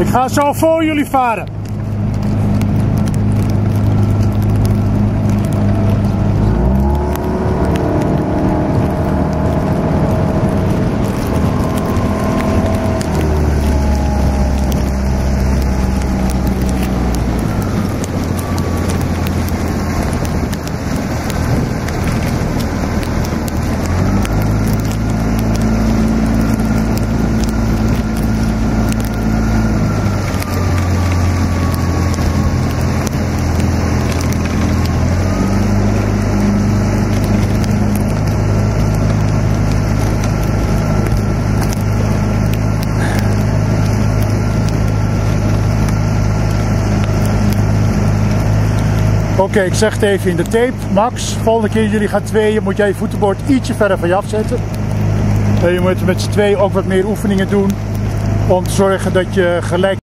Ik ga zo voor jullie varen. Oké, ik zeg het even in de tape. Max, volgende keer jullie gaan tweeën, moet jij je voetenbord ietsje verder van je afzetten. Je moet met z'n tweeën ook wat meer oefeningen doen om te zorgen dat je gelijk